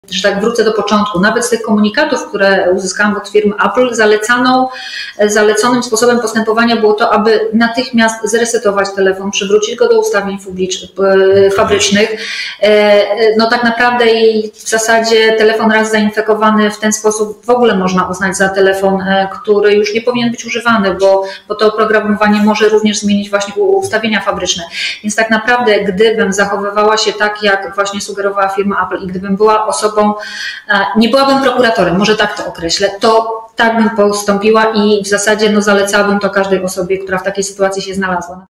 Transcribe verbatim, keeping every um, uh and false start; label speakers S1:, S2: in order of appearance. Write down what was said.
S1: że tak wrócę do początku, nawet z tych komunikatów, które uzyskałam od firmy Apple, zalecaną, zaleconym sposobem postępowania było to, aby natychmiast zresetować telefon, przywrócić go do ustawień fabrycznych. No tak naprawdę i w zasadzie telefon raz zainfekowany w ten sposób w ogóle można uznać za telefon, który już nie powinien być używany, bo, bo to oprogramowanie może również zmienić właśnie ustawienia fabryczne. Więc tak naprawdę gdybym zachowywała się tak, jak właśnie sugerowała firma Apple i gdybym była osobą, nie byłabym prokuratorem, może tak to określę, to tak bym postąpiła i w zasadzie no, zalecałabym to każdej osobie, która w takiej sytuacji się znalazła.